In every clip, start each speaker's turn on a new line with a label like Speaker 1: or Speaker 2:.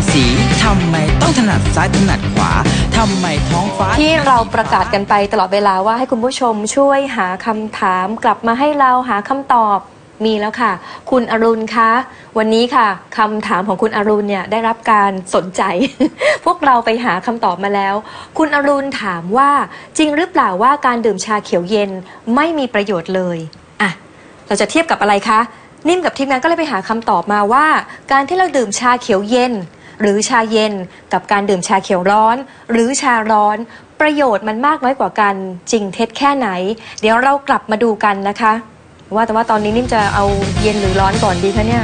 Speaker 1: สีทำไมต้องถนัดซ้ายถนัดขวาทำไมท้องฟ้า
Speaker 2: ที่เราประกาศกันไปตลอดเวลาว่าให้คุณผู้ชมช่วยหาคำถามกลับมาให้เราหาคำตอบมีแล้วค่ะคุณอรุณคะวันนี้ค่ะคำถามของคุณอรุณเนี่ยได้รับการสนใจ พวกเราไปหาคำตอบมาแล้วคุณอรุณถามว่าจริงหรือเปล่าว่าการดื่มชาเขียวเย็นไม่มีประโยชน์เลยอ่ะเราจะเทียบกับอะไรคะนิ่มกับทีมงานก็เลยไปหาคำตอบมาว่าการที่เราดื่มชาเขียวเย็นหรือชาเย็นกับการดื่มชาเขียวร้อนหรือชาร้อนประโยชน์มันมากน้อยกว่ากันจริงเท็จแค่ไหนเดี๋ยวเรากลับมาดูกันนะคะแต่ว่าตอนนี้นิ่มจะเอาเย็นหรือร้อนก่อนดีคะเนี่ย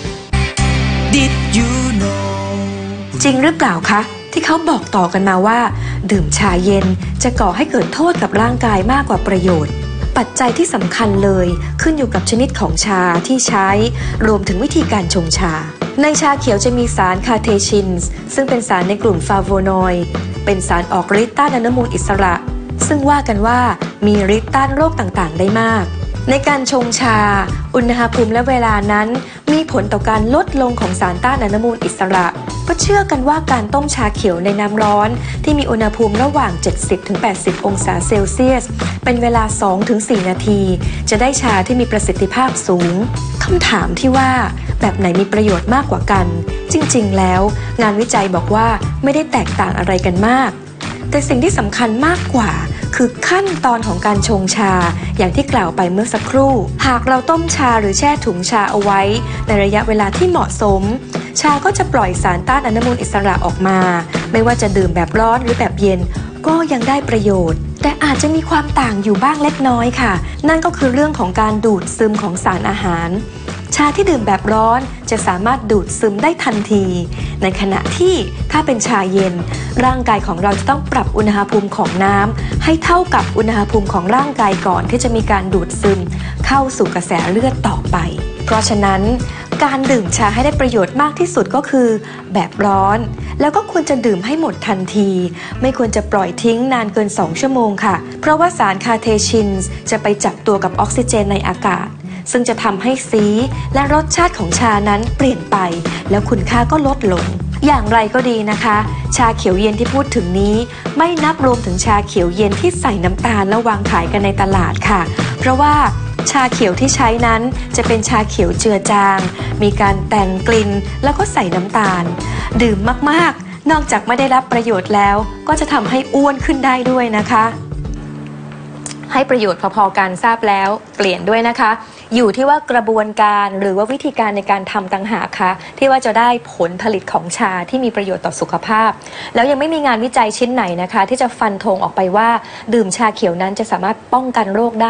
Speaker 1: Did you know
Speaker 2: จริงหรือเปล่าคะที่เขาบอกต่อกันมาว่าดื่มชาเย็นจะก่อให้เกิดโทษกับร่างกายมากกว่าประโยชน์ปัจจัยที่สำคัญเลยขึ้นอยู่กับชนิดของชาที่ใช้รวมถึงวิธีการชงชาในชาเขียวจะมีสารคาเทชินส์ซึ่งเป็นสารในกลุ่มฟลาโวนอยด์เป็นสารออกฤทธิ์ต้านอนุมูลอิสระซึ่งว่ากันว่ามีฤทธิ์ต้านโรคต่างๆได้มากในการชงชาอุณหภูมิและเวลานั้นมีผลต่อการลดลงของสารต้านอนุมูลอิสระก็เชื่อกันว่าการต้มชาเขียวในน้ำร้อนที่มีอุณหภูมิระหว่าง 70-80 องศาเซลเซียสเป็นเวลา 2-4 นาทีจะได้ชาที่มีประสิทธิภาพสูงคำถามที่ว่าแบบไหนมีประโยชน์มากกว่ากันจริงๆแล้วงานวิจัยบอกว่าไม่ได้แตกต่างอะไรกันมากแต่สิ่งที่สำคัญมากกว่าคือขั้นตอนของการชงชาอย่างที่กล่าวไปเมื่อสักครู่หากเราต้มชาหรือแช่ถุงชาเอาไว้ในระยะเวลาที่เหมาะสมชาก็จะปล่อยสารต้านอนุมูลอิสระออกมาไม่ว่าจะดื่มแบบร้อนหรือแบบเย็นก็ยังได้ประโยชน์แต่อาจจะมีความต่างอยู่บ้างเล็กน้อยค่ะนั่นก็คือเรื่องของการดูดซึมของสารอาหารชาที่ดื่มแบบร้อนจะสามารถดูดซึมได้ทันทีในขณะที่ถ้าเป็นชาเย็นร่างกายของเราจะต้องปรับอุณหภูมิของน้ำให้เท่ากับอุณหภูมิของร่างกายก่อนที่จะมีการดูดซึมเข้าสู่กระแสเลือดต่อไปเพราะฉะนั้นการดื่มชาให้ได้ประโยชน์มากที่สุดก็คือแบบร้อนแล้วก็ควรจะดื่มให้หมดทันทีไม่ควรจะปล่อยทิ้งนานเกิน2 ชั่วโมงค่ะเพราะว่าสารคาเทชินส์จะไปจับตัวกับออกซิเจนในอากาศซึ่งจะทำให้สีและรสชาติของชานั้นเปลี่ยนไปแล้วคุณค่าก็ลดลงอย่างไรก็ดีนะคะชาเขียวเย็นที่พูดถึงนี้ไม่นับรวมถึงชาเขียวเย็นที่ใส่น้ำตาลและวางขายกันในตลาดค่ะเพราะว่าชาเขียวที่ใช้นั้นจะเป็นชาเขียวเจือจางมีการแต่งกลิ่นแล้วก็ใส่น้ำตาลดื่มมากๆนอกจากไม่ได้รับประโยชน์แล้วก็จะทำให้อ้วนขึ้นได้ด้วยนะคะให้ประโยชน์พอๆกันทราบแล้วเปลี่ยนด้วยนะคะอยู่ที่ว่ากระบวนการหรือว่าวิธีการในการทำต่างหากค่ะที่ว่าจะได้ผลผลิตของชาที่มีประโยชน์ต่อสุขภาพแล้วยังไม่มีงานวิจัยชิ้นไหนนะคะที่จะฟันธงออกไปว่าดื่มชาเขียวนั้นจะสามารถป้องกันโรคได้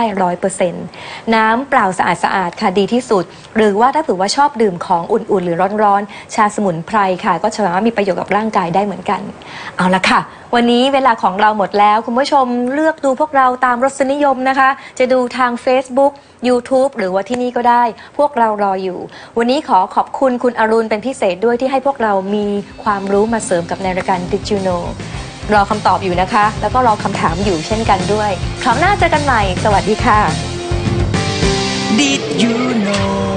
Speaker 2: 100% น้ำเปล่าสะอาดๆค่ะดีที่สุดหรือว่าถ้าเผื่อว่าชอบดื่มของอุ่นๆหรือร้อนๆชาสมุนไพรค่ะก็สามารถมีประโยชน์กับร่างกายได้เหมือนกันเอาละค่ะวันนี้เวลาของเราหมดแล้วคุณผู้ชมเลือกดูพวกเราตามรสนิยมนะคะจะดูทาง Facebook YouTube หรือว่าที่นี่ก็ได้พวกเรารออยู่วันนี้ขอขอบคุณคุณอรุณเป็นพิเศษด้วยที่ให้พวกเรามีความรู้มาเสริมกับในรายการ Did you know รอคำตอบอยู่นะคะแล้วก็รอคำถามอยู่เช่นกันด้วยคราวหน้าเจอกันใหม่สวัสดีค่ะ
Speaker 1: Did you know